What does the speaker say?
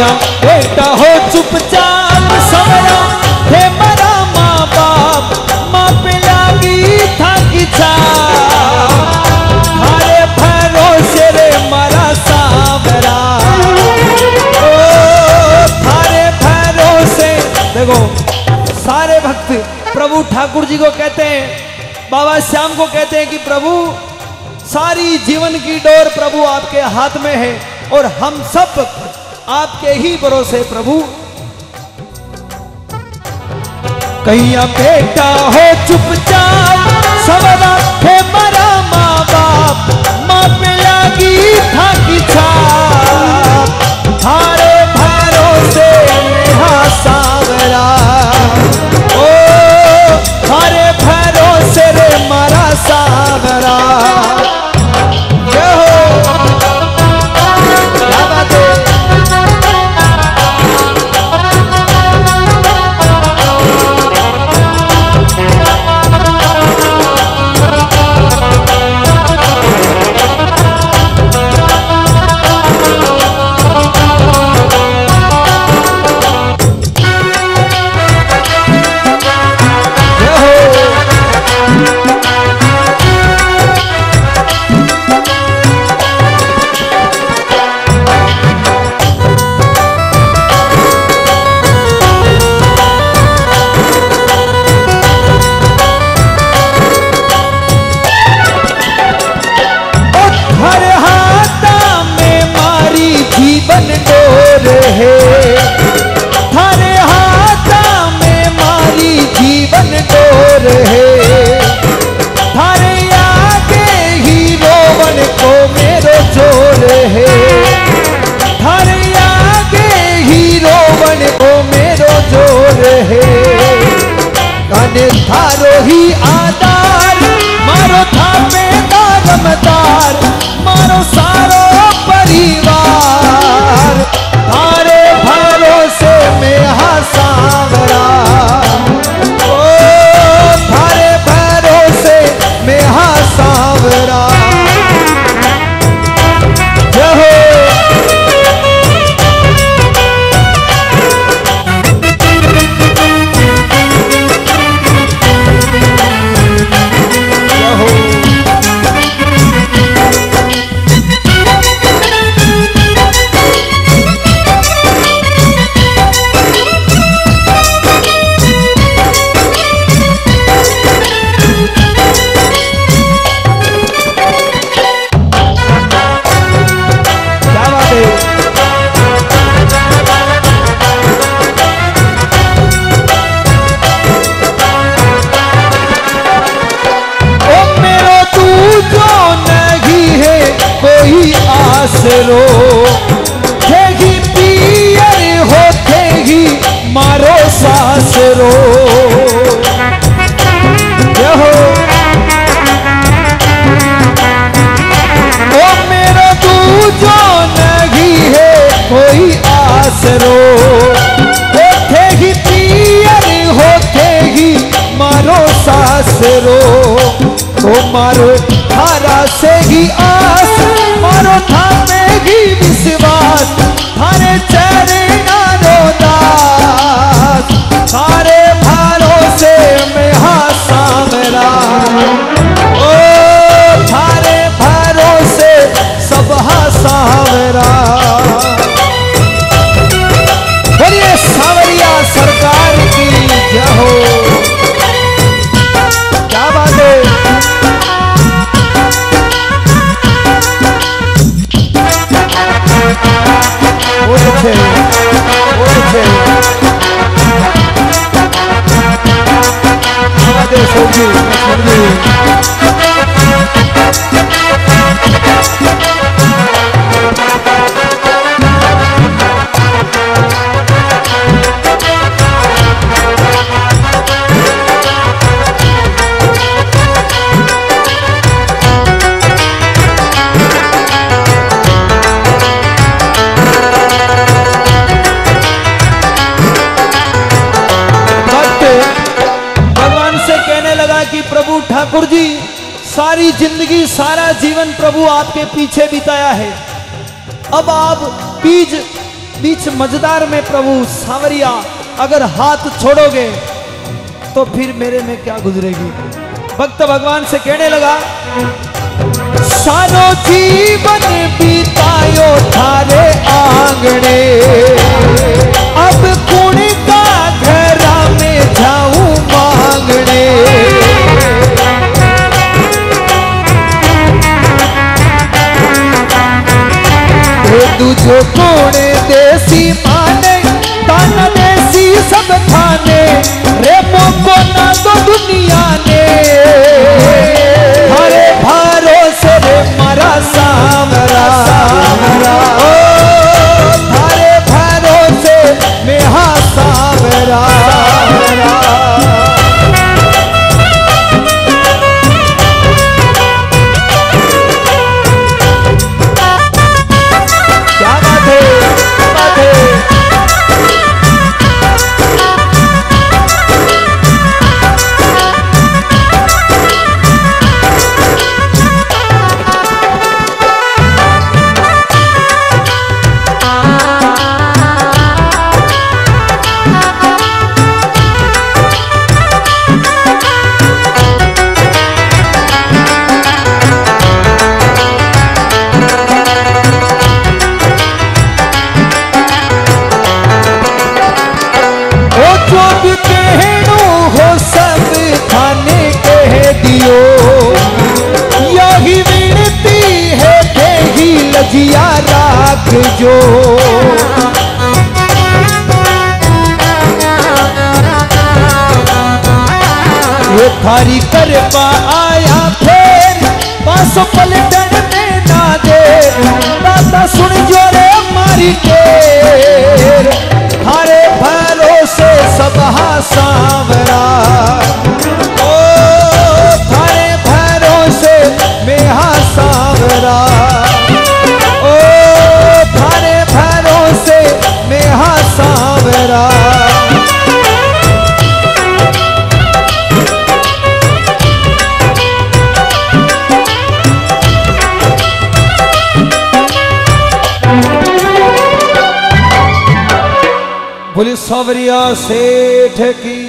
कहिया बेटा हो चुपचाप सबरा हे मरा माँ बाप माँ पे लागी था कि थारे भरोसे रे मरा सावरा ओ थारे भरोसे। देखो सारे भक्त प्रभु ठाकुर जी को कहते हैं, बाबा श्याम को कहते हैं कि प्रभु सारी जीवन की डोर प्रभु आपके हाथ में है और हम सब आपके ही भरोसे प्रभु। कहिया बेटा हो चुपचाप सबरा हे मरा माँ बाप माँ पे लागी था कि थारे भरोसे मेरा सावरा ओ थारे भरोसे रे मरा सावरा। थारो ही आधार मारो थापे दागमदार मारो सारो परिवार थारे भरोसे में हा सावरा ओ थारे भरोसे में हा सावरा। रो थेगी पियर हो थेगी मारो सास रो यहो ओ मेरा तू जो नहीं है कोई आस रो हो थेगी पियर हो थेगी मारो सास रो ओ मारो थारा से ही आस मारो थामे ही विश्वास थारे चेहरे नारो दास थारे भरोसे में हा सावरा ओ थारे भरोसे सब हा सावरा। बोलिए सावरिया सरकार की जय हो। क्या बात है। प्रभु ठाकुर जी सारी जिंदगी सारा जीवन प्रभु आपके पीछे बिताया है। अब आप बीच मझदार में प्रभु सांवरिया अगर हाथ छोड़ोगे तो फिर मेरे में क्या गुजरेगी। भक्त भगवान से कहने लगा, सारो जीवन बीतायो थारे आंगणे, अब कुण का घरा में जाऊं मांगने। दूजो कोणे देसी माने ताना देसी सब खाने, रे मोको ना तो दुनिया ने, हरे भरोसे रे मारा सावरा, ओ थारे भरोसे में हा सावरा। यही विनती है देही लजिया राख जो, ये थारी कृपा आया फिर पासो पलटन में ना दे, दाता सुन जो रे मारी टेर, थारे भरोसे सब हा सांवरा, मेहा सावरा, ओ थारे भरोसे मेहा सावरा। बोली सावरिया सेठ की